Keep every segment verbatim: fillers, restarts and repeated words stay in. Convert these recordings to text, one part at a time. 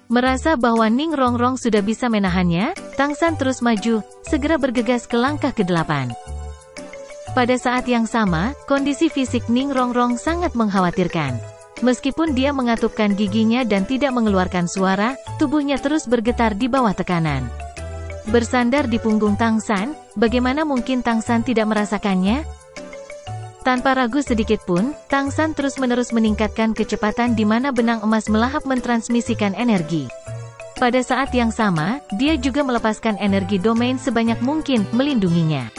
Merasa bahwa Ning Rongrong sudah bisa menahannya, Tang San terus maju, segera bergegas ke langkah kedelapan. Pada saat yang sama, kondisi fisik Ning Rongrong sangat mengkhawatirkan. Meskipun dia mengatupkan giginya dan tidak mengeluarkan suara, tubuhnya terus bergetar di bawah tekanan. Bersandar di punggung Tang San, bagaimana mungkin Tang San tidak merasakannya? Tanpa ragu sedikit pun, Tang San terus-menerus meningkatkan kecepatan di mana benang emas melahap mentransmisikan energi. Pada saat yang sama, dia juga melepaskan energi domain sebanyak mungkin, melindunginya.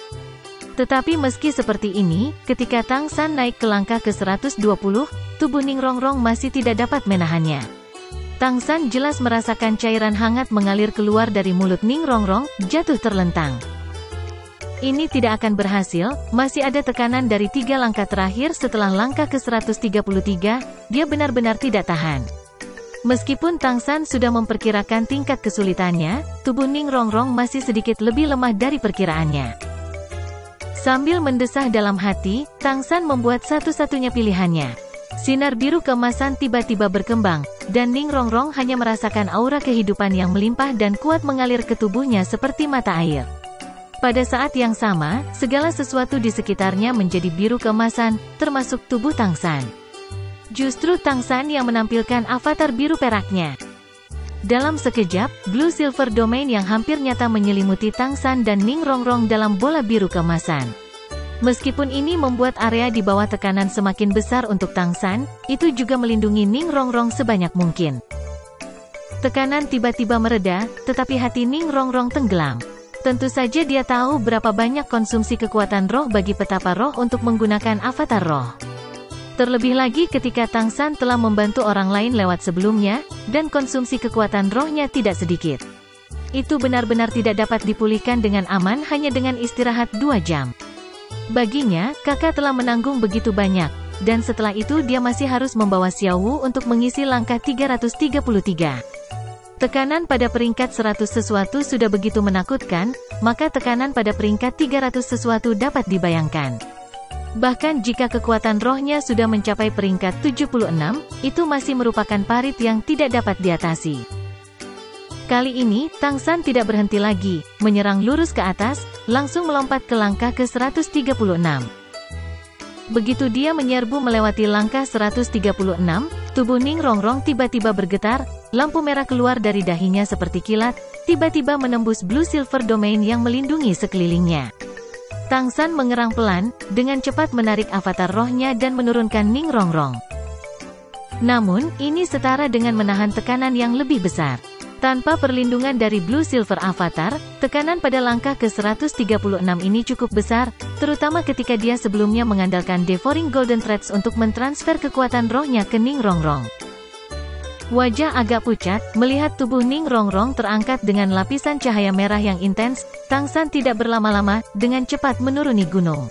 Tetapi meski seperti ini, ketika Tang San naik ke langkah ke seratus dua puluh, tubuh Ning Rongrong masih tidak dapat menahannya. Tang San jelas merasakan cairan hangat mengalir keluar dari mulut Ning Rongrong, jatuh terlentang. Ini tidak akan berhasil, masih ada tekanan dari tiga langkah terakhir setelah langkah ke seratus tiga puluh tiga, dia benar-benar tidak tahan. Meskipun Tang San sudah memperkirakan tingkat kesulitannya, tubuh Ning Rongrong masih sedikit lebih lemah dari perkiraannya. Sambil mendesah dalam hati, Tang San membuat satu-satunya pilihannya. Sinar biru keemasan tiba-tiba berkembang, dan Ning Rongrong hanya merasakan aura kehidupan yang melimpah dan kuat mengalir ke tubuhnya seperti mata air. Pada saat yang sama, segala sesuatu di sekitarnya menjadi biru keemasan, termasuk tubuh Tang San. Justru Tang San yang menampilkan avatar biru peraknya. Dalam sekejap, Blue Silver Domain yang hampir nyata menyelimuti Tang San dan Ning Rongrong dalam bola biru keemasan. Meskipun ini membuat area di bawah tekanan semakin besar untuk Tang San, itu juga melindungi Ning Rongrong sebanyak mungkin. Tekanan tiba-tiba mereda, tetapi hati Ning Rongrong tenggelam. Tentu saja dia tahu berapa banyak konsumsi kekuatan roh bagi petapa roh untuk menggunakan avatar roh. Terlebih lagi ketika Tang San telah membantu orang lain lewat sebelumnya, dan konsumsi kekuatan rohnya tidak sedikit. Itu benar-benar tidak dapat dipulihkan dengan aman hanya dengan istirahat dua jam. Baginya, kakak telah menanggung begitu banyak, dan setelah itu dia masih harus membawa Xiao Wu untuk mengisi langkah tiga ratus tiga puluh tiga. Tekanan pada peringkat seratus sesuatu sudah begitu menakutkan, maka tekanan pada peringkat tiga ratus sesuatu dapat dibayangkan. Bahkan jika kekuatan rohnya sudah mencapai peringkat tujuh puluh enam, itu masih merupakan parit yang tidak dapat diatasi. Kali ini, Tang San tidak berhenti lagi, menyerang lurus ke atas, langsung melompat ke langkah ke seratus tiga puluh enam. Begitu dia menyerbu melewati langkah seratus tiga puluh enam, tubuh Ning Rongrong tiba-tiba bergetar, lampu merah keluar dari dahinya seperti kilat, tiba-tiba menembus Blue Silver Domain yang melindungi sekelilingnya. Tang San mengerang pelan, dengan cepat menarik avatar rohnya dan menurunkan Ning Rongrong. Namun, ini setara dengan menahan tekanan yang lebih besar. Tanpa perlindungan dari Blue Silver Avatar, tekanan pada langkah ke seratus tiga puluh enam ini cukup besar, terutama ketika dia sebelumnya mengandalkan Devouring Golden Threads untuk mentransfer kekuatan rohnya ke Ning Rongrong. Wajah agak pucat, melihat tubuh Ning Rongrong terangkat dengan lapisan cahaya merah yang intens, Tang San tidak berlama-lama, dengan cepat menuruni gunung.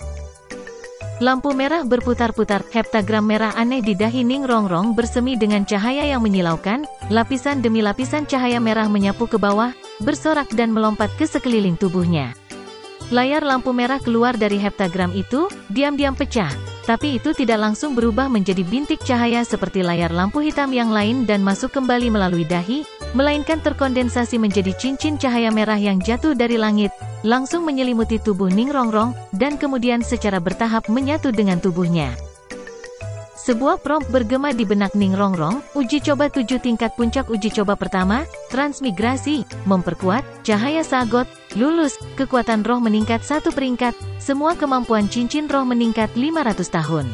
Lampu merah berputar-putar, heptagram merah aneh di dahi Ning Rongrong bersemi dengan cahaya yang menyilaukan, lapisan demi lapisan cahaya merah menyapu ke bawah, bersorak dan melompat ke sekeliling tubuhnya. Layar lampu merah keluar dari heptagram itu, diam-diam pecah, tapi itu tidak langsung berubah menjadi bintik cahaya seperti layar lampu hitam yang lain dan masuk kembali melalui dahi, melainkan terkondensasi menjadi cincin cahaya merah yang jatuh dari langit, langsung menyelimuti tubuh Ning Rongrong, dan kemudian secara bertahap menyatu dengan tubuhnya. Sebuah prompt bergema di benak Ning Rongrong, uji coba tujuh tingkat puncak uji coba pertama, transmigrasi, memperkuat, cahaya sagot, lulus, kekuatan roh meningkat satu peringkat, semua kemampuan cincin roh meningkat lima ratus tahun.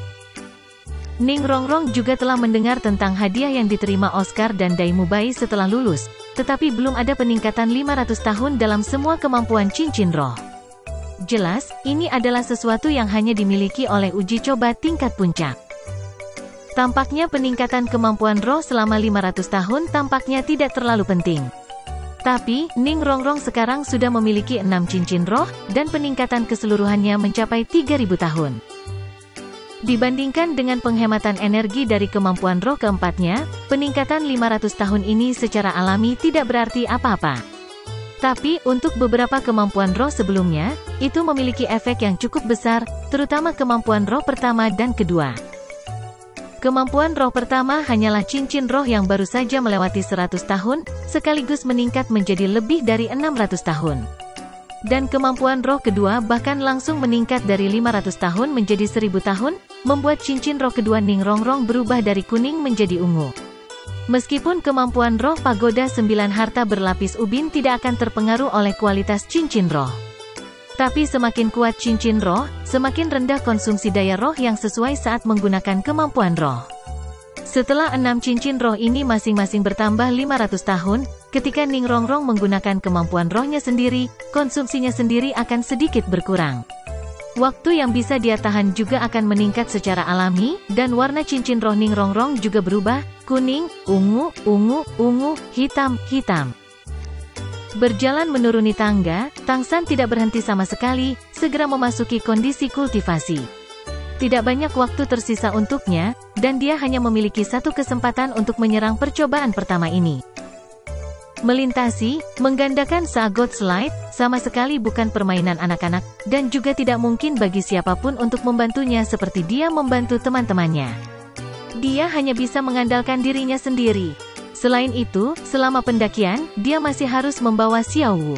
Ning Rongrong juga telah mendengar tentang hadiah yang diterima Oscar dan Daimu Bai setelah lulus, tetapi belum ada peningkatan lima ratus tahun dalam semua kemampuan cincin roh. Jelas, ini adalah sesuatu yang hanya dimiliki oleh uji coba tingkat puncak. Tampaknya peningkatan kemampuan roh selama lima ratus tahun tampaknya tidak terlalu penting. Tapi, Ning Rongrong sekarang sudah memiliki enam cincin roh, dan peningkatan keseluruhannya mencapai tiga ribu tahun. Dibandingkan dengan penghematan energi dari kemampuan roh keempatnya, peningkatan lima ratus tahun ini secara alami tidak berarti apa-apa. Tapi, untuk beberapa kemampuan roh sebelumnya, itu memiliki efek yang cukup besar, terutama kemampuan roh pertama dan kedua. Kemampuan roh pertama hanyalah cincin roh yang baru saja melewati seratus tahun, sekaligus meningkat menjadi lebih dari enam ratus tahun. Dan kemampuan roh kedua bahkan langsung meningkat dari lima ratus tahun menjadi seribu tahun, membuat cincin roh kedua Ningrongrong berubah dari kuning menjadi ungu. Meskipun kemampuan roh pagoda sembilan harta berlapis ubin tidak akan terpengaruh oleh kualitas cincin roh. Tapi semakin kuat cincin roh, semakin rendah konsumsi daya roh yang sesuai saat menggunakan kemampuan roh. Setelah enam cincin roh ini masing-masing bertambah lima ratus tahun, ketika Ningrongrong menggunakan kemampuan rohnya sendiri, konsumsinya sendiri akan sedikit berkurang. Waktu yang bisa dia tahan juga akan meningkat secara alami, dan warna cincin roh Ningrongrong juga berubah, kuning, ungu, ungu, ungu, hitam, hitam. Berjalan menuruni tangga, Tangsan tidak berhenti sama sekali, segera memasuki kondisi kultivasi. Tidak banyak waktu tersisa untuknya, dan dia hanya memiliki satu kesempatan untuk menyerang percobaan pertama ini. Melintasi, menggandakan Sagot Slide, sama sekali bukan permainan anak-anak, dan juga tidak mungkin bagi siapapun untuk membantunya seperti dia membantu teman-temannya. Dia hanya bisa mengandalkan dirinya sendiri. Selain itu, selama pendakian, dia masih harus membawa Xiao Wu.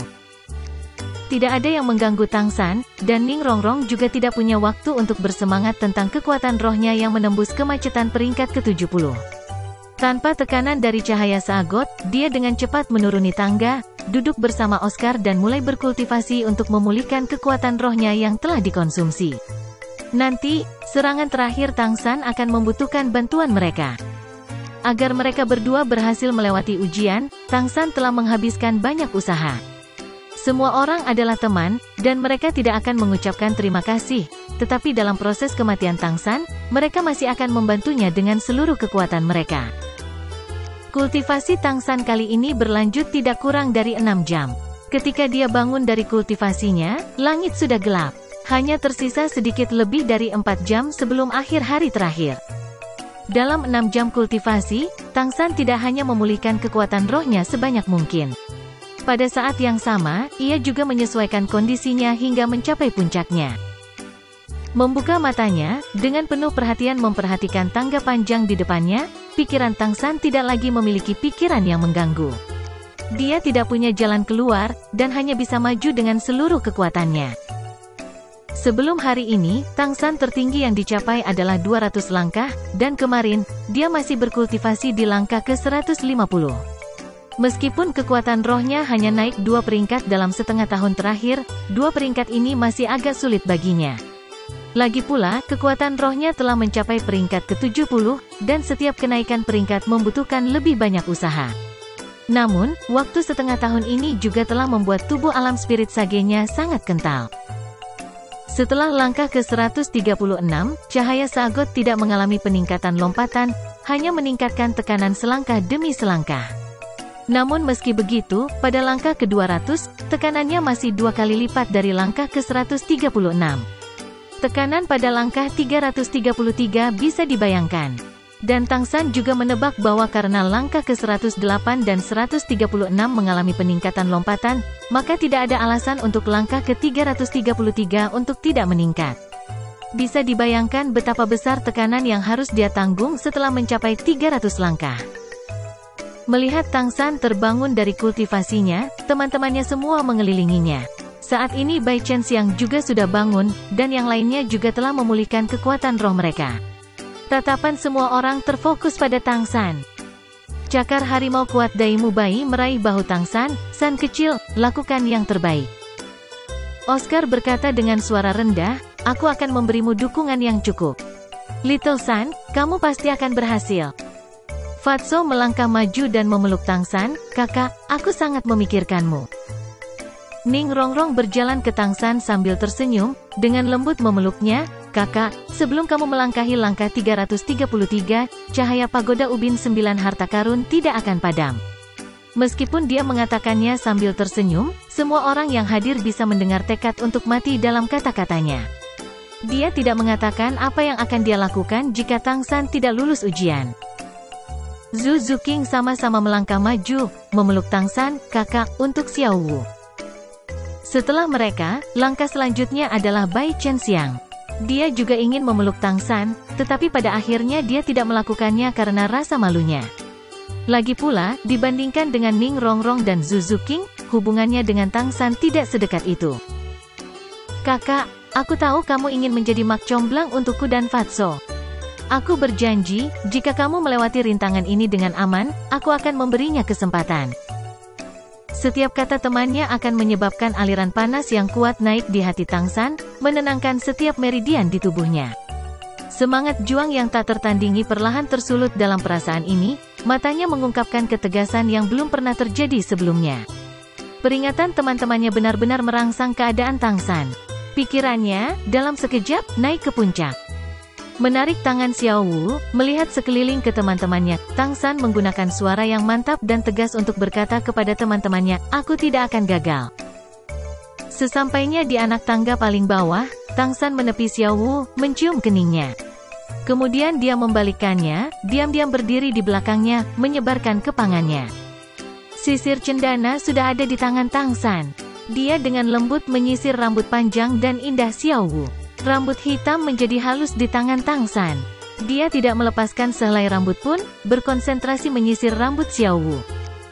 Tidak ada yang mengganggu Tangsan, dan Ningrongrong juga tidak punya waktu untuk bersemangat tentang kekuatan rohnya yang menembus kemacetan peringkat ke tujuh puluh. Tanpa tekanan dari cahaya Sagot, dia dengan cepat menuruni tangga, duduk bersama Oscar dan mulai berkultivasi untuk memulihkan kekuatan rohnya yang telah dikonsumsi. Nanti, serangan terakhir Tangsan akan membutuhkan bantuan mereka. Agar mereka berdua berhasil melewati ujian, Tangsan telah menghabiskan banyak usaha. Semua orang adalah teman, dan mereka tidak akan mengucapkan terima kasih, tetapi dalam proses kematian Tangsan, mereka masih akan membantunya dengan seluruh kekuatan mereka. Kultivasi Tangsan kali ini berlanjut tidak kurang dari enam jam. Ketika dia bangun dari kultivasinya, langit sudah gelap. Hanya tersisa sedikit lebih dari empat jam sebelum akhir hari terakhir. Dalam enam jam kultivasi, Tangsan tidak hanya memulihkan kekuatan rohnya sebanyak mungkin. Pada saat yang sama, ia juga menyesuaikan kondisinya hingga mencapai puncaknya. Membuka matanya, dengan penuh perhatian memperhatikan tangga panjang di depannya, pikiran Tangsan tidak lagi memiliki pikiran yang mengganggu. Dia tidak punya jalan keluar, dan hanya bisa maju dengan seluruh kekuatannya. Sebelum hari ini, Tangsan tertinggi yang dicapai adalah dua ratus langkah, dan kemarin, dia masih berkultivasi di langkah ke seratus lima puluh. Meskipun kekuatan rohnya hanya naik dua peringkat dalam setengah tahun terakhir, dua peringkat ini masih agak sulit baginya. Lagi pula, kekuatan rohnya telah mencapai peringkat ke tujuh puluh, dan setiap kenaikan peringkat membutuhkan lebih banyak usaha. Namun, waktu setengah tahun ini juga telah membuat tubuh alam spirit sagenya sangat kental. Setelah langkah ke seratus tiga puluh enam, cahaya Sagot tidak mengalami peningkatan lompatan, hanya meningkatkan tekanan selangkah demi selangkah. Namun meski begitu, pada langkah ke dua ratus, tekanannya masih dua kali lipat dari langkah ke seratus tiga puluh enam. Tekanan pada langkah tiga ratus tiga puluh tiga bisa dibayangkan. Dan Tangsan juga menebak bahwa karena langkah ke seratus delapan dan seratus tiga puluh enam mengalami peningkatan lompatan, maka tidak ada alasan untuk langkah ke tiga ratus tiga puluh tiga untuk tidak meningkat. Bisa dibayangkan betapa besar tekanan yang harus dia tanggung setelah mencapai tiga ratus langkah. Melihat Tangsan terbangun dari kultivasinya, teman-temannya semua mengelilinginya. Saat ini Bai Chenxiang juga sudah bangun, dan yang lainnya juga telah memulihkan kekuatan roh mereka. Tatapan semua orang terfokus pada Tangsan. Cakar harimau kuat Daimu Bai meraih bahu Tangsan, "San kecil, lakukan yang terbaik." Oscar berkata dengan suara rendah, "Aku akan memberimu dukungan yang cukup. Little San, kamu pasti akan berhasil." Fatso melangkah maju dan memeluk Tangsan, "Kakak, aku sangat memikirkanmu." Ningrongrong berjalan ke Tangsan sambil tersenyum, dengan lembut memeluknya, "Kakak, sebelum kamu melangkahi langkah tiga ratus tiga puluh tiga, cahaya pagoda ubin sembilan harta karun tidak akan padam." Meskipun dia mengatakannya sambil tersenyum, semua orang yang hadir bisa mendengar tekad untuk mati dalam kata-katanya. Dia tidak mengatakan apa yang akan dia lakukan jika Tangsan tidak lulus ujian. Zhu Zuqing sama-sama melangkah maju, memeluk Tangsan, "Kakak, untuk Xiao Wu." Setelah mereka, langkah selanjutnya adalah Bai Chenxiang. Dia juga ingin memeluk Tang San, tetapi pada akhirnya dia tidak melakukannya karena rasa malunya. Lagi pula, dibandingkan dengan Ning Rongrong dan Zhu Zuqing, hubungannya dengan Tang San tidak sedekat itu. Kakak, aku tahu kamu ingin menjadi mak comblang untukku dan Fatso. Aku berjanji, jika kamu melewati rintangan ini dengan aman, aku akan memberinya kesempatan. Setiap kata temannya akan menyebabkan aliran panas yang kuat naik di hati Tang San, menenangkan setiap meridian di tubuhnya. Semangat juang yang tak tertandingi perlahan tersulut dalam perasaan ini, matanya mengungkapkan ketegasan yang belum pernah terjadi sebelumnya. Peringatan teman-temannya benar-benar merangsang keadaan Tang San. Pikirannya, dalam sekejap, naik ke puncak. Menarik tangan Xiao Wu, melihat sekeliling ke teman-temannya, Tang San menggunakan suara yang mantap dan tegas untuk berkata kepada teman-temannya, aku tidak akan gagal. Sesampainya di anak tangga paling bawah, Tang San menepi Xiao Wu, mencium keningnya. Kemudian dia membalikkannya, diam-diam berdiri di belakangnya, menyebarkan kepangannya. Sisir cendana sudah ada di tangan Tang San. Dia dengan lembut menyisir rambut panjang dan indah Xiao Wu. Rambut hitam menjadi halus di tangan Tang San. Dia tidak melepaskan sehelai rambut pun, berkonsentrasi menyisir rambut Xiao Wu.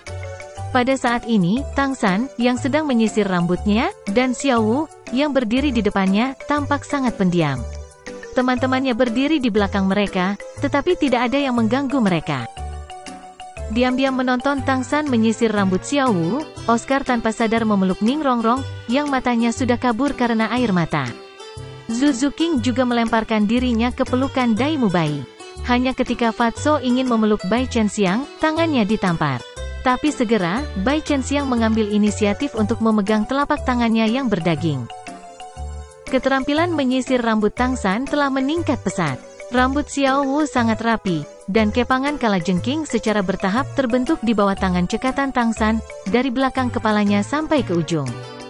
Pada saat ini, Tang San, yang sedang menyisir rambutnya, dan Xiao Wu, yang berdiri di depannya, tampak sangat pendiam. Teman-temannya berdiri di belakang mereka, tetapi tidak ada yang mengganggu mereka. Diam-diam menonton Tang San menyisir rambut Xiao Wu, Oscar tanpa sadar memeluk Ning Rongrong, yang matanya sudah kabur karena air mata. Zhu Zuqing juga melemparkan dirinya ke pelukan Dai Mubai. Hanya ketika Fatso ingin memeluk Bai Chenxiang, tangannya ditampar. Tapi segera, Bai Chenxiang mengambil inisiatif untuk memegang telapak tangannya yang berdaging. Keterampilan menyisir rambut Tang San telah meningkat pesat. Rambut Xiao Wu sangat rapi, dan kepangan kalajengking secara bertahap terbentuk di bawah tangan cekatan Tang San, dari belakang kepalanya sampai ke ujung.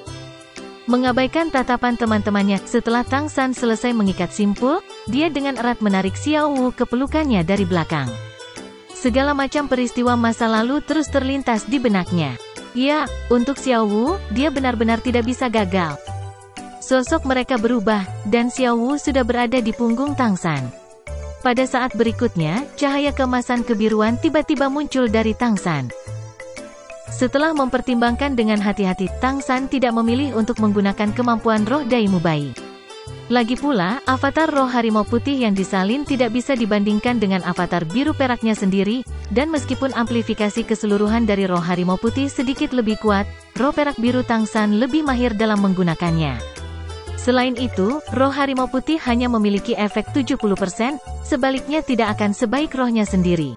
Mengabaikan tatapan teman-temannya, setelah Tang San selesai mengikat simpul, dia dengan erat menarik Xiao Wu ke pelukannya dari belakang. Segala macam peristiwa masa lalu terus terlintas di benaknya. Ya, untuk Xiao Wu, dia benar-benar tidak bisa gagal. Sosok mereka berubah, dan Xiao Wu sudah berada di punggung Tang San. Pada saat berikutnya, cahaya keemasan kebiruan tiba-tiba muncul dari Tang San. Setelah mempertimbangkan dengan hati-hati, Tang San tidak memilih untuk menggunakan kemampuan roh Dai Mubai. Lagi pula, avatar roh harimau putih yang disalin tidak bisa dibandingkan dengan avatar biru peraknya sendiri, dan meskipun amplifikasi keseluruhan dari roh harimau putih sedikit lebih kuat, roh perak biru Tang San lebih mahir dalam menggunakannya. Selain itu, roh harimau putih hanya memiliki efek tujuh puluh persen, sebaliknya tidak akan sebaik rohnya sendiri.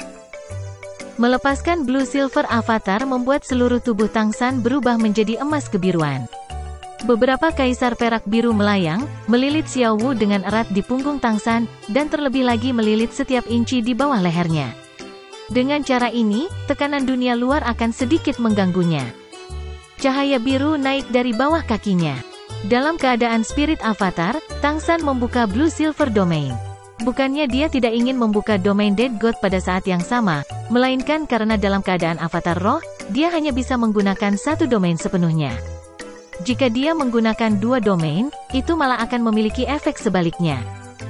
Melepaskan Blue Silver Avatar membuat seluruh tubuh Tang San berubah menjadi emas kebiruan. Beberapa kaisar perak biru melayang, melilit Xiao Wu dengan erat di punggung Tang San, dan terlebih lagi melilit setiap inci di bawah lehernya. Dengan cara ini, tekanan dunia luar akan sedikit mengganggunya. Cahaya biru naik dari bawah kakinya. Dalam keadaan Spirit Avatar, Tang San membuka Blue Silver Domain. Bukannya dia tidak ingin membuka domain Dead God pada saat yang sama, melainkan karena dalam keadaan avatar roh, dia hanya bisa menggunakan satu domain sepenuhnya. Jika dia menggunakan dua domain, itu malah akan memiliki efek sebaliknya.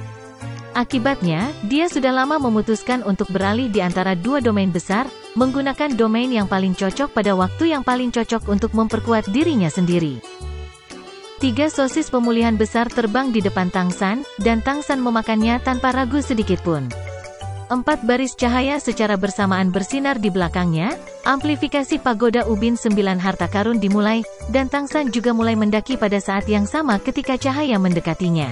Akibatnya, dia sudah lama memutuskan untuk beralih di antara dua domain besar, menggunakan domain yang paling cocok pada waktu yang paling cocok untuk memperkuat dirinya sendiri. Tiga sosis pemulihan besar terbang di depan Tang San, dan Tang San memakannya tanpa ragu sedikitpun. Empat baris cahaya secara bersamaan bersinar di belakangnya, amplifikasi pagoda ubin sembilan harta karun dimulai, dan Tang San juga mulai mendaki pada saat yang sama ketika cahaya mendekatinya.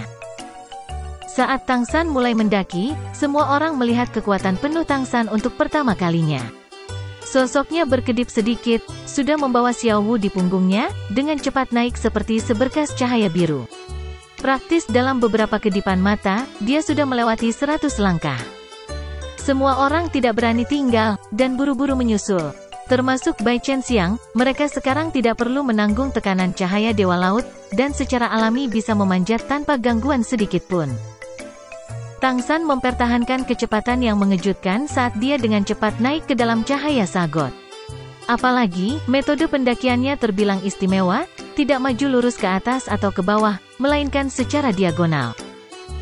Saat Tang San mulai mendaki, semua orang melihat kekuatan penuh Tang San untuk pertama kalinya. Sosoknya berkedip sedikit, sudah membawa Xiao Wu di punggungnya, dengan cepat naik seperti seberkas cahaya biru. Praktis dalam beberapa kedipan mata, dia sudah melewati seratus langkah. Semua orang tidak berani tinggal, dan buru-buru menyusul. Termasuk Bai Chenxiang, mereka sekarang tidak perlu menanggung tekanan cahaya Dewa Laut, dan secara alami bisa memanjat tanpa gangguan sedikitpun. Tang San mempertahankan kecepatan yang mengejutkan saat dia dengan cepat naik ke dalam cahaya Sagot. Apalagi, metode pendakiannya terbilang istimewa, tidak maju lurus ke atas atau ke bawah, melainkan secara diagonal.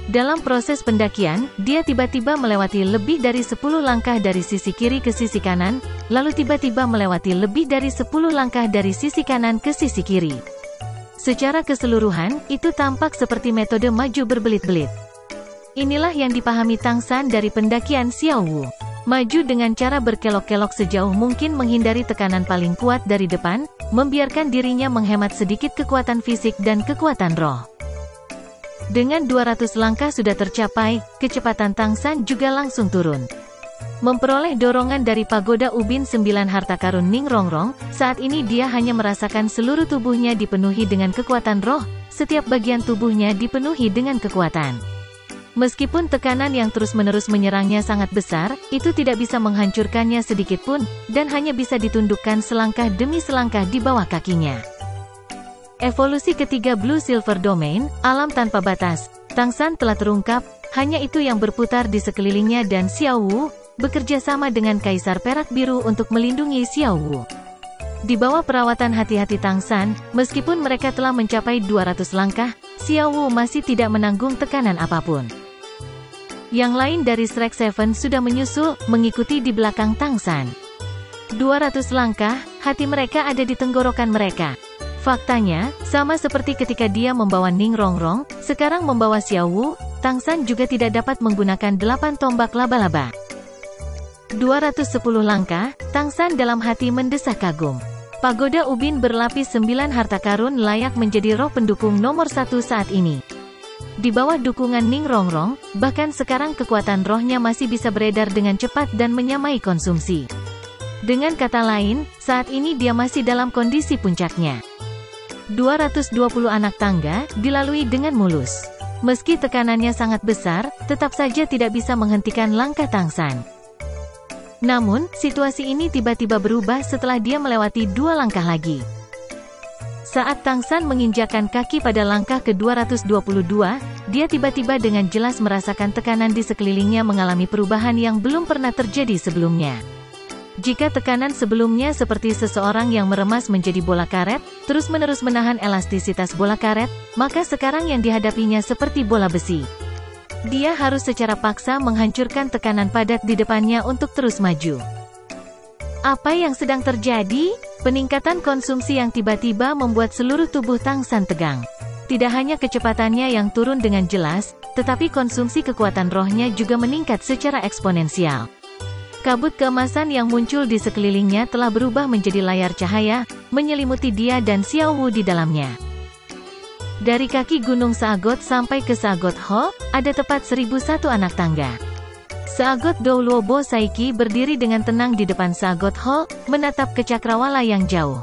Dalam proses pendakian, dia tiba-tiba melewati lebih dari sepuluh langkah dari sisi kiri ke sisi kanan, lalu tiba-tiba melewati lebih dari sepuluh langkah dari sisi kanan ke sisi kiri. Secara keseluruhan, itu tampak seperti metode maju berbelit-belit. Inilah yang dipahami Tang San dari pendakian Xiao Wu. Maju dengan cara berkelok-kelok sejauh mungkin menghindari tekanan paling kuat dari depan, membiarkan dirinya menghemat sedikit kekuatan fisik dan kekuatan roh. Dengan dua ratus langkah sudah tercapai, kecepatan Tang San juga langsung turun. Memperoleh dorongan dari pagoda ubin sembilan harta karun Ning Rongrong, saat ini dia hanya merasakan seluruh tubuhnya dipenuhi dengan kekuatan roh, setiap bagian tubuhnya dipenuhi dengan kekuatan. Meskipun tekanan yang terus-menerus menyerangnya sangat besar, itu tidak bisa menghancurkannya sedikit pun, dan hanya bisa ditundukkan selangkah demi selangkah di bawah kakinya. Evolusi ketiga Blue Silver Domain, alam tanpa batas, Tang San telah terungkap, hanya itu yang berputar di sekelilingnya dan Xiao Wu, bekerja sama dengan Kaisar Perak Biru untuk melindungi Xiao Wu. Di bawah perawatan hati-hati Tang San, meskipun mereka telah mencapai dua ratus langkah, Xiao Wu masih tidak menanggung tekanan apapun. Yang lain dari Shrek Seven sudah menyusul, mengikuti di belakang Tang San. dua ratus langkah, hati mereka ada di tenggorokan mereka. Faktanya, sama seperti ketika dia membawa Ning Rongrong, sekarang membawa Xiao Wu, Tang San juga tidak dapat menggunakan delapan tombak laba-laba. dua ratus sepuluh langkah, Tang San dalam hati mendesah kagum. Pagoda ubin berlapis sembilan harta karun layak menjadi roh pendukung nomor satu saat ini. Di bawah dukungan Ning Rongrong, bahkan sekarang kekuatan rohnya masih bisa beredar dengan cepat dan menyamai konsumsi. Dengan kata lain, saat ini dia masih dalam kondisi puncaknya. dua ratus dua puluh anak tangga, dilalui dengan mulus. Meski tekanannya sangat besar, tetap saja tidak bisa menghentikan langkah Tang San. Namun, situasi ini tiba-tiba berubah setelah dia melewati dua langkah lagi. Saat Tang San menginjakkan kaki pada langkah ke dua ratus dua puluh dua, dia tiba-tiba dengan jelas merasakan tekanan di sekelilingnya mengalami perubahan yang belum pernah terjadi sebelumnya. Jika tekanan sebelumnya seperti seseorang yang meremas menjadi bola karet, terus-menerus menahan elastisitas bola karet, maka sekarang yang dihadapinya seperti bola besi. Dia harus secara paksa menghancurkan tekanan padat di depannya untuk terus maju. Apa yang sedang terjadi? Peningkatan konsumsi yang tiba-tiba membuat seluruh tubuh Tang San tegang. Tidak hanya kecepatannya yang turun dengan jelas, tetapi konsumsi kekuatan rohnya juga meningkat secara eksponensial. Kabut keemasan yang muncul di sekelilingnya telah berubah menjadi layar cahaya, menyelimuti dia dan Xiao Wu di dalamnya. Dari kaki Gunung Seagot sampai ke Seagot Ho, ada tepat seribu satu anak tangga. Seagot Doulo Bo Saiki berdiri dengan tenang di depan Seagot Ho, menatap ke cakrawala yang jauh.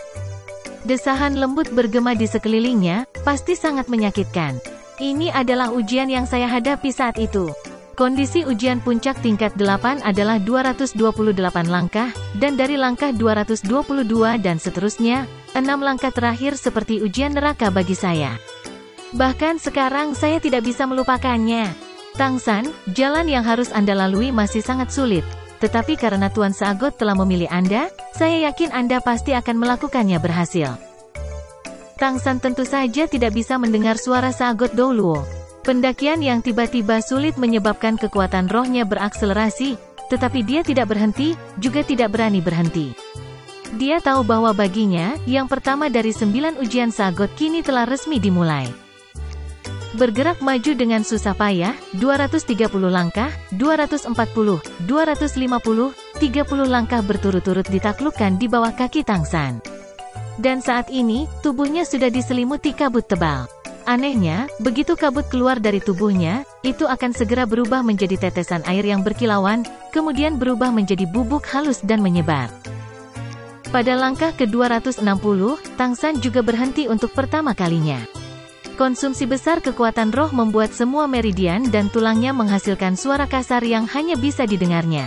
Desahan lembut bergema di sekelilingnya, pasti sangat menyakitkan. Ini adalah ujian yang saya hadapi saat itu. Kondisi ujian puncak tingkat delapan adalah dua ratus dua puluh delapan langkah, dan dari langkah dua ratus dua puluh dua dan seterusnya, enam langkah terakhir seperti ujian neraka bagi saya. Bahkan sekarang saya tidak bisa melupakannya. Tang San, jalan yang harus Anda lalui masih sangat sulit, tetapi karena Tuan Seagot telah memilih Anda, saya yakin Anda pasti akan melakukannya berhasil. Tang San tentu saja tidak bisa mendengar suara Seagot Doulo. Pendakian yang tiba-tiba sulit menyebabkan kekuatan rohnya berakselerasi, tetapi dia tidak berhenti, juga tidak berani berhenti. Dia tahu bahwa baginya, yang pertama dari sembilan ujian Seagot kini telah resmi dimulai. Bergerak maju dengan susah payah, dua ratus tiga puluh langkah, dua ratus empat puluh, dua ratus lima puluh, tiga puluh langkah berturut-turut ditaklukkan di bawah kaki Tang San. Dan saat ini, tubuhnya sudah diselimuti kabut tebal. Anehnya, begitu kabut keluar dari tubuhnya, itu akan segera berubah menjadi tetesan air yang berkilauan, kemudian berubah menjadi bubuk halus dan menyebar. Pada langkah ke dua ratus enam puluh, Tang San juga berhenti untuk pertama kalinya. Konsumsi besar kekuatan roh membuat semua meridian dan tulangnya menghasilkan suara kasar yang hanya bisa didengarnya.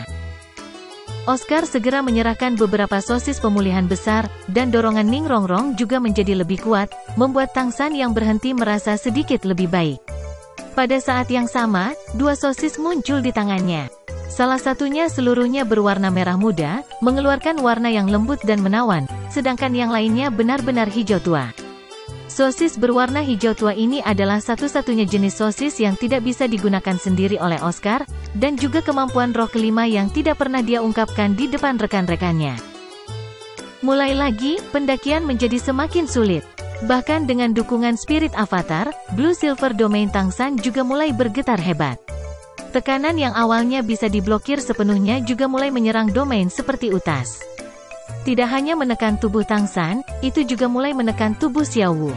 Oscar segera menyerahkan beberapa sosis pemulihan besar, dan dorongan Ning Rongrong juga menjadi lebih kuat, membuat Tang San yang berhenti merasa sedikit lebih baik. Pada saat yang sama, dua sosis muncul di tangannya. Salah satunya seluruhnya berwarna merah muda, mengeluarkan warna yang lembut dan menawan, sedangkan yang lainnya benar-benar hijau tua. Sosis berwarna hijau tua ini adalah satu-satunya jenis sosis yang tidak bisa digunakan sendiri oleh Oscar, dan juga kemampuan roh kelima yang tidak pernah dia ungkapkan di depan rekan-rekannya. Mulai lagi, pendakian menjadi semakin sulit. Bahkan dengan dukungan spirit avatar, Blue Silver Domain Tangsan juga mulai bergetar hebat. Tekanan yang awalnya bisa diblokir sepenuhnya juga mulai menyerang domain seperti utas. Tidak hanya menekan tubuh Tangsan, itu juga mulai menekan tubuh Xiao Wu.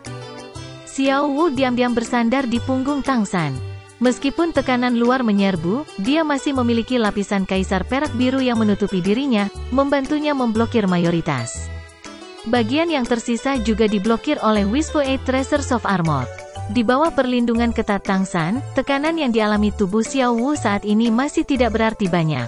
Xiao Wu diam-diam bersandar di punggung Tangsan. Meskipun tekanan luar menyerbu, dia masih memiliki lapisan kaisar perak biru yang menutupi dirinya, membantunya memblokir mayoritas. Bagian yang tersisa juga diblokir oleh Wishful Eight Treasures of Armor. Di bawah perlindungan ketat Tangsan, tekanan yang dialami tubuh Xiao Wu saat ini masih tidak berarti banyak.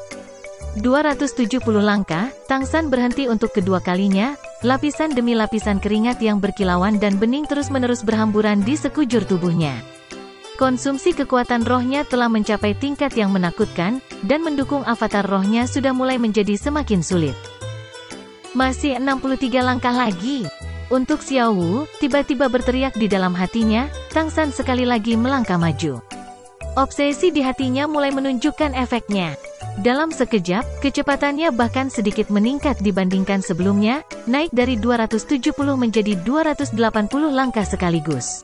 dua ratus tujuh puluh langkah, Tangsan berhenti untuk kedua kalinya, lapisan demi lapisan keringat yang berkilauan dan bening terus-menerus berhamburan di sekujur tubuhnya. Konsumsi kekuatan rohnya telah mencapai tingkat yang menakutkan, dan mendukung avatar rohnya sudah mulai menjadi semakin sulit. Masih enam puluh tiga langkah lagi. Untuk Xiao Wu, tiba-tiba berteriak di dalam hatinya, Tangsan sekali lagi melangkah maju. Obsesi di hatinya mulai menunjukkan efeknya. Dalam sekejap, kecepatannya bahkan sedikit meningkat dibandingkan sebelumnya, naik dari dua ratus tujuh puluh menjadi dua ratus delapan puluh langkah sekaligus.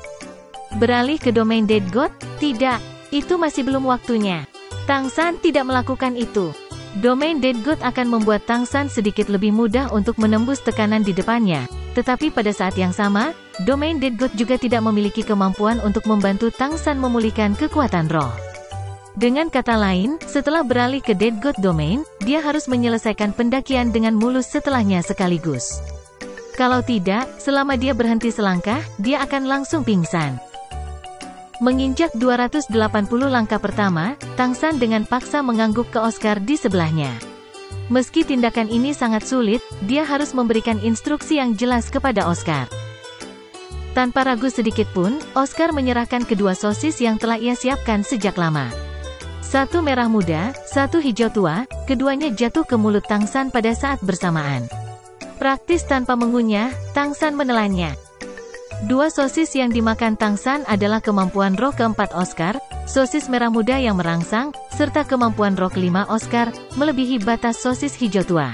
Beralih ke domain Dead God? Tidak, itu masih belum waktunya. Tangsan tidak melakukan itu. Domain Dead God akan membuat Tangsan sedikit lebih mudah untuk menembus tekanan di depannya, tetapi pada saat yang sama, domain Dead God juga tidak memiliki kemampuan untuk membantu Tangsan memulihkan kekuatan roh. Dengan kata lain, setelah beralih ke Dead God Domain, dia harus menyelesaikan pendakian dengan mulus setelahnya sekaligus. Kalau tidak, selama dia berhenti selangkah, dia akan langsung pingsan. Menginjak dua ratus delapan puluh langkah pertama, Tangsan dengan paksa mengangguk ke Oscar di sebelahnya. Meski tindakan ini sangat sulit, dia harus memberikan instruksi yang jelas kepada Oscar. Tanpa ragu sedikit pun, Oscar menyerahkan kedua sosis yang telah ia siapkan sejak lama. Satu merah muda, satu hijau tua, keduanya jatuh ke mulut Tangsan pada saat bersamaan. Praktis tanpa mengunyah, Tangsan menelannya. Dua sosis yang dimakan Tangsan adalah kemampuan roh keempat Oscar, sosis merah muda yang merangsang, serta kemampuan roh kelima Oscar, melebihi batas sosis hijau tua.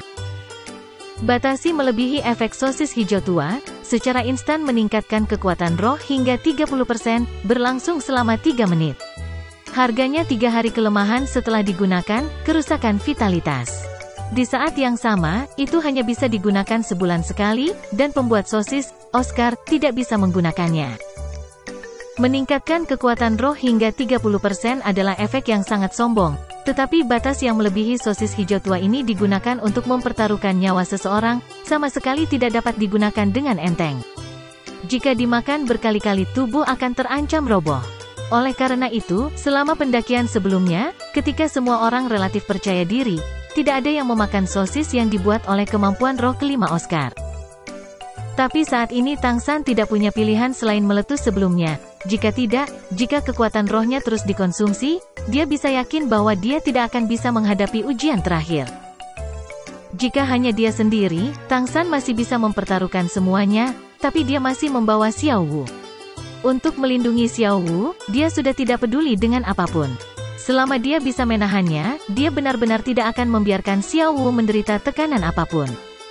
Batasi melebihi efek sosis hijau tua, secara instan meningkatkan kekuatan roh hingga tiga puluh persen, berlangsung selama tiga menit. Harganya tiga hari kelemahan setelah digunakan, kerusakan vitalitas. Di saat yang sama, itu hanya bisa digunakan sebulan sekali, dan pembuat sosis, Oscar, tidak bisa menggunakannya. Meningkatkan kekuatan roh hingga tiga puluh persen adalah efek yang sangat sombong, tetapi batas yang melebihi sosis hijau tua ini digunakan untuk mempertaruhkan nyawa seseorang, sama sekali tidak dapat digunakan dengan enteng. Jika dimakan berkali-kali tubuh akan terancam roboh. Oleh karena itu, selama pendakian sebelumnya, ketika semua orang relatif percaya diri, tidak ada yang memakan sosis yang dibuat oleh kemampuan roh kelima Oscar. Tapi saat ini Tangsan tidak punya pilihan selain meletus sebelumnya. Jika tidak, jika kekuatan rohnya terus dikonsumsi, dia bisa yakin bahwa dia tidak akan bisa menghadapi ujian terakhir. Jika hanya dia sendiri, Tangsan masih bisa mempertaruhkan semuanya, tapi dia masih membawa Xiao Wu. Untuk melindungi Xiao Wu, dia sudah tidak peduli dengan apapun. Selama dia bisa menahannya, dia benar-benar tidak akan membiarkan Xiao Wu menderita tekanan apapun.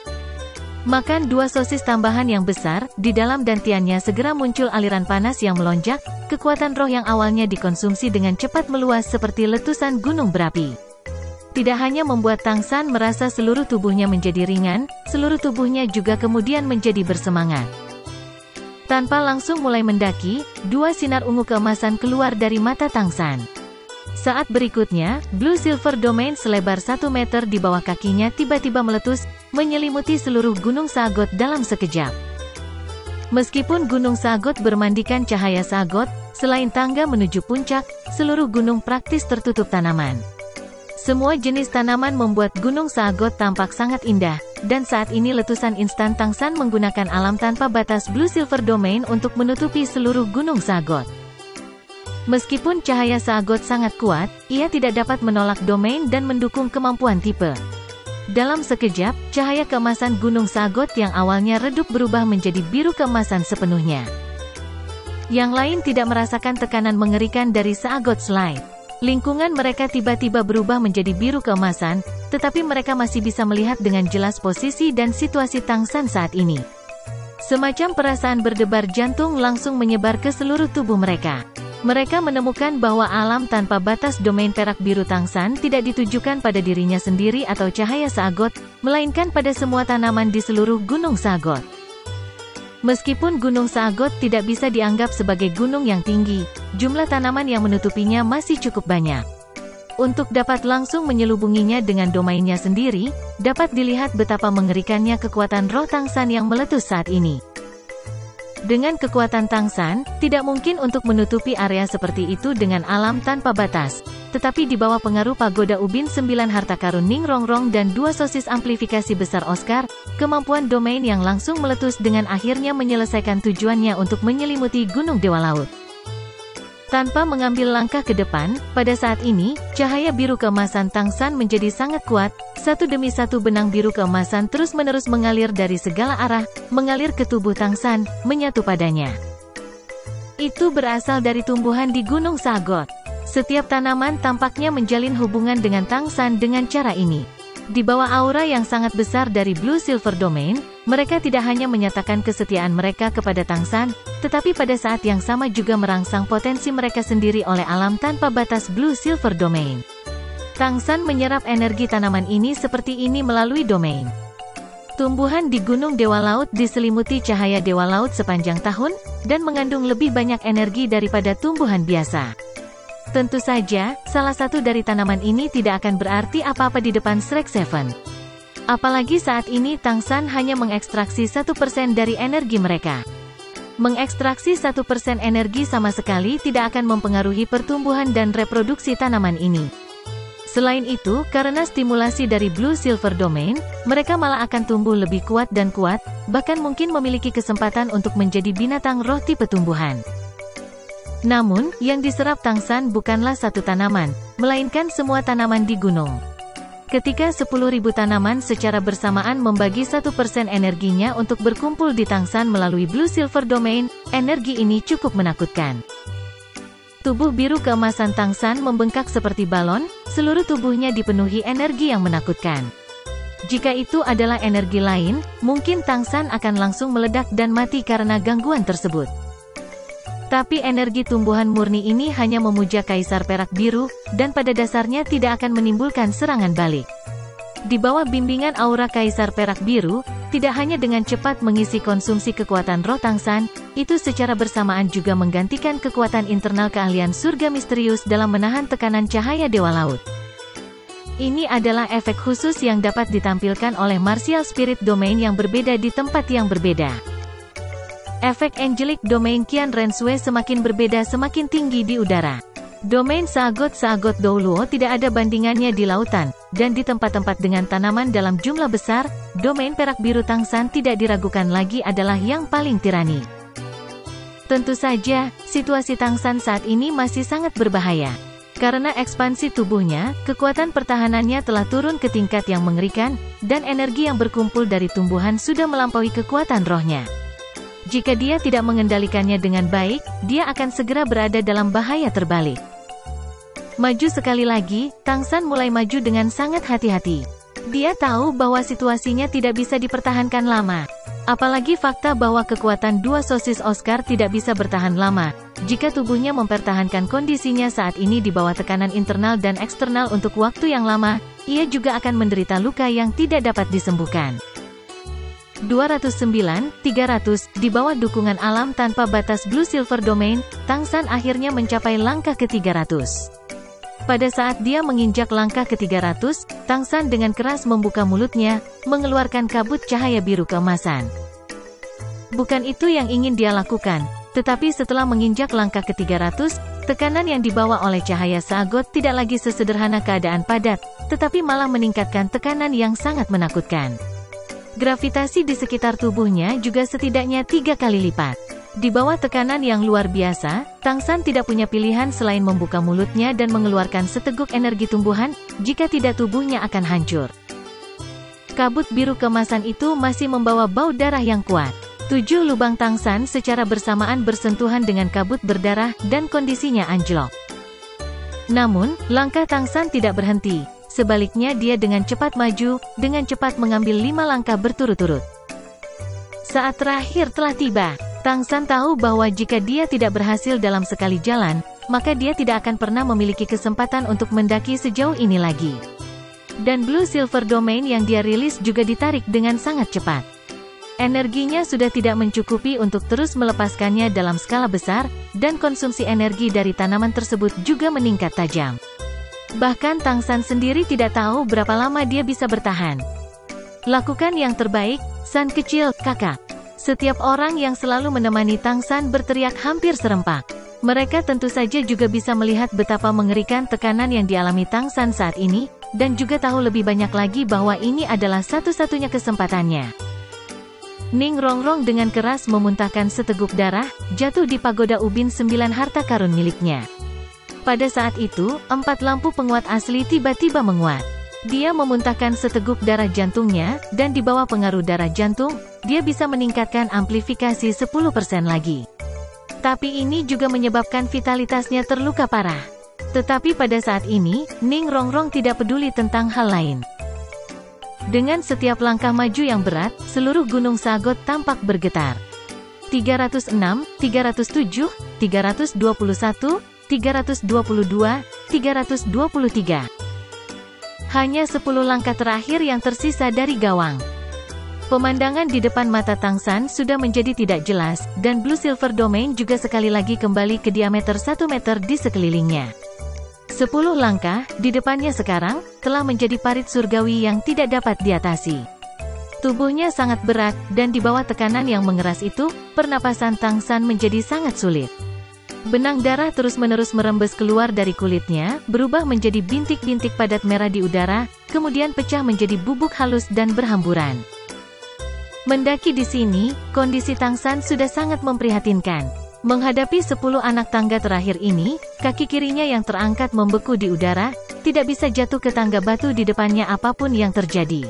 Makan dua sosis tambahan yang besar, di dalam dantiannya segera muncul aliran panas yang melonjak, kekuatan roh yang awalnya dikonsumsi dengan cepat meluas seperti letusan gunung berapi. Tidak hanya membuat Tangsan merasa seluruh tubuhnya menjadi ringan, seluruh tubuhnya juga kemudian menjadi bersemangat. Tanpa langsung mulai mendaki, dua sinar ungu keemasan keluar dari mata Tangsan. Saat berikutnya, Blue Silver Domain selebar satu meter di bawah kakinya tiba-tiba meletus, menyelimuti seluruh Gunung Sagot dalam sekejap. Meskipun Gunung Sagot bermandikan cahaya Sagot, selain tangga menuju puncak, seluruh gunung praktis tertutup tanaman. Semua jenis tanaman membuat Gunung Sagot tampak sangat indah, dan saat ini letusan instan Tangsan menggunakan alam tanpa batas Blue Silver Domain untuk menutupi seluruh Gunung Sagot. Meskipun cahaya Sagot sangat kuat, ia tidak dapat menolak domain dan mendukung kemampuan tipe. Dalam sekejap, cahaya keemasan Gunung Sagot yang awalnya redup berubah menjadi biru keemasan sepenuhnya. Yang lain tidak merasakan tekanan mengerikan dari Sagot Slide. Lingkungan mereka tiba-tiba berubah menjadi biru keemasan, tetapi mereka masih bisa melihat dengan jelas posisi dan situasi Tang San saat ini. Semacam perasaan berdebar jantung langsung menyebar ke seluruh tubuh mereka. Mereka menemukan bahwa alam tanpa batas domain perak biru Tang San tidak ditujukan pada dirinya sendiri atau cahaya Sagot, melainkan pada semua tanaman di seluruh Gunung Sagot. Meskipun Gunung Sagot tidak bisa dianggap sebagai gunung yang tinggi, jumlah tanaman yang menutupinya masih cukup banyak. Untuk dapat langsung menyelubunginya dengan domainnya sendiri, dapat dilihat betapa mengerikannya kekuatan roh Tang San yang meletus saat ini. Dengan kekuatan Tang San, tidak mungkin untuk menutupi area seperti itu dengan alam tanpa batas. Tetapi di bawah pengaruh pagoda ubin sembilan harta karun Ning Rongrong dan dua sosis amplifikasi besar Oscar, kemampuan domain yang langsung meletus dengan akhirnya menyelesaikan tujuannya untuk menyelimuti Gunung Dewa Laut. Tanpa mengambil langkah ke depan, pada saat ini, cahaya biru keemasan Tang San menjadi sangat kuat, satu demi satu benang biru keemasan terus-menerus mengalir dari segala arah, mengalir ke tubuh Tang San, menyatu padanya. Itu berasal dari tumbuhan di Gunung Sagot. Setiap tanaman tampaknya menjalin hubungan dengan Tang San dengan cara ini. Di bawah aura yang sangat besar dari Blue Silver Domain, mereka tidak hanya menyatakan kesetiaan mereka kepada Tang San, tetapi pada saat yang sama juga merangsang potensi mereka sendiri oleh alam tanpa batas Blue Silver Domain. Tang San menyerap energi tanaman ini seperti ini melalui domain. Tumbuhan di Gunung Dewa Laut diselimuti cahaya Dewa Laut sepanjang tahun, dan mengandung lebih banyak energi daripada tumbuhan biasa. Tentu saja, salah satu dari tanaman ini tidak akan berarti apa-apa di depan Shrek Seven. Apalagi saat ini Tang San hanya mengekstraksi satu persen dari energi mereka. Mengekstraksi satu persen energi sama sekali tidak akan mempengaruhi pertumbuhan dan reproduksi tanaman ini. Selain itu, karena stimulasi dari Blue Silver Domain, mereka malah akan tumbuh lebih kuat dan kuat, bahkan mungkin memiliki kesempatan untuk menjadi binatang roh tipe tumbuhan. Namun, yang diserap Tang San bukanlah satu tanaman, melainkan semua tanaman di gunung. Ketika sepuluh ribu tanaman secara bersamaan membagi satu persen energinya untuk berkumpul di Tang San melalui Blue Silver Domain, energi ini cukup menakutkan. Tubuh biru keemasan Tang San membengkak seperti balon, seluruh tubuhnya dipenuhi energi yang menakutkan. Jika itu adalah energi lain, mungkin Tang San akan langsung meledak dan mati karena gangguan tersebut. Tapi energi tumbuhan murni ini hanya memuja Kaisar Perak Biru, dan pada dasarnya tidak akan menimbulkan serangan balik. Di bawah bimbingan aura Kaisar Perak Biru, tidak hanya dengan cepat mengisi konsumsi kekuatan roh Tang San, itu secara bersamaan juga menggantikan kekuatan internal keahlian surga misterius dalam menahan tekanan cahaya Dewa Laut. Ini adalah efek khusus yang dapat ditampilkan oleh Martial Spirit Domain yang berbeda di tempat yang berbeda. Efek Angelic Domain Qian Ren Sui semakin berbeda semakin tinggi di udara. Domain Sagot-Sagot Douluo tidak ada bandingannya di lautan, dan di tempat-tempat dengan tanaman dalam jumlah besar, domain perak biru Tang San tidak diragukan lagi adalah yang paling tirani. Tentu saja, situasi Tang San saat ini masih sangat berbahaya. Karena ekspansi tubuhnya, kekuatan pertahanannya telah turun ke tingkat yang mengerikan, dan energi yang berkumpul dari tumbuhan sudah melampaui kekuatan rohnya. Jika dia tidak mengendalikannya dengan baik, dia akan segera berada dalam bahaya terbalik. Maju sekali lagi, Tang San mulai maju dengan sangat hati-hati. Dia tahu bahwa situasinya tidak bisa dipertahankan lama. Apalagi fakta bahwa kekuatan dua sosis Oscar tidak bisa bertahan lama. Jika tubuhnya mempertahankan kondisinya saat ini di bawah tekanan internal dan eksternal untuk waktu yang lama, ia juga akan menderita luka yang tidak dapat disembuhkan. dua ratus sembilan, tiga ratus, di bawah dukungan alam tanpa batas Blue Silver Domain, Tang San akhirnya mencapai langkah ke tiga ratus. Pada saat dia menginjak langkah ke tiga ratus, Tang San dengan keras membuka mulutnya, mengeluarkan kabut cahaya biru keemasan. Bukan itu yang ingin dia lakukan, tetapi setelah menginjak langkah ke tiga ratus, tekanan yang dibawa oleh cahaya Sagot tidak lagi sesederhana keadaan padat, tetapi malah meningkatkan tekanan yang sangat menakutkan. Gravitasi di sekitar tubuhnya juga setidaknya tiga kali lipat. Di bawah tekanan yang luar biasa, Tang San tidak punya pilihan selain membuka mulutnya dan mengeluarkan seteguk energi tumbuhan, jika tidak tubuhnya akan hancur. Kabut biru kemasan itu masih membawa bau darah yang kuat. Tujuh lubang Tangsan secara bersamaan bersentuhan dengan kabut berdarah dan kondisinya anjlok. Namun, langkah Tangsan tidak berhenti. Sebaliknya dia dengan cepat maju, dengan cepat mengambil lima langkah berturut-turut. Saat terakhir telah tiba. Tangsan tahu bahwa jika dia tidak berhasil dalam sekali jalan, maka dia tidak akan pernah memiliki kesempatan untuk mendaki sejauh ini lagi. Dan Blue Silver Domain yang dia rilis juga ditarik dengan sangat cepat. Energinya sudah tidak mencukupi untuk terus melepaskannya dalam skala besar, dan konsumsi energi dari tanaman tersebut juga meningkat tajam. Bahkan Tangsan sendiri tidak tahu berapa lama dia bisa bertahan. Lakukan yang terbaik, San kecil, kakak. Setiap orang yang selalu menemani Tangsan berteriak hampir serempak. Mereka tentu saja juga bisa melihat betapa mengerikan tekanan yang dialami Tangsan saat ini, dan juga tahu lebih banyak lagi bahwa ini adalah satu-satunya kesempatannya. Ning Rongrong dengan keras memuntahkan seteguk darah, jatuh di pagoda ubin sembilan harta karun miliknya. Pada saat itu, empat lampu penguat asli tiba-tiba menguat. Dia memuntahkan seteguk darah jantungnya, dan di bawah pengaruh darah jantung, dia bisa meningkatkan amplifikasi sepuluh persen lagi. Tapi ini juga menyebabkan vitalitasnya terluka parah. Tetapi pada saat ini, Ning Rongrong tidak peduli tentang hal lain. Dengan setiap langkah maju yang berat, seluruh gunung Sagot tampak bergetar. tiga ratus enam, tiga ratus tujuh, tiga ratus dua puluh satu, tiga ratus dua puluh dua, tiga ratus dua puluh tiga. Hanya sepuluh langkah terakhir yang tersisa dari gawang. Pemandangan di depan mata Tangsan sudah menjadi tidak jelas, dan Blue Silver Domain juga sekali lagi kembali ke diameter satu meter di sekelilingnya. Sepuluh langkah, di depannya sekarang, telah menjadi parit surgawi yang tidak dapat diatasi. Tubuhnya sangat berat, dan di bawah tekanan yang mengeras itu, pernapasan Tangsan menjadi sangat sulit. Benang darah terus-menerus merembes keluar dari kulitnya, berubah menjadi bintik-bintik padat merah di udara, kemudian pecah menjadi bubuk halus dan berhamburan. Mendaki di sini, kondisi Tangsan sudah sangat memprihatinkan. Menghadapi sepuluh anak tangga terakhir ini, kaki kirinya yang terangkat membeku di udara, tidak bisa jatuh ke tangga batu di depannya apapun yang terjadi.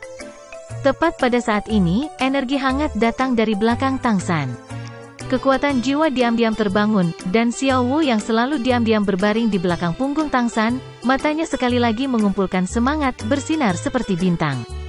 Tepat pada saat ini, energi hangat datang dari belakang Tangsan. Kekuatan jiwa diam-diam terbangun, dan Xiao Wu yang selalu diam-diam berbaring di belakang punggung Tangsan, matanya sekali lagi mengumpulkan semangat, bersinar seperti bintang.